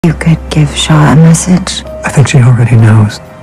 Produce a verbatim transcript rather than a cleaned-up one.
You could give Shah a message. I think she already knows.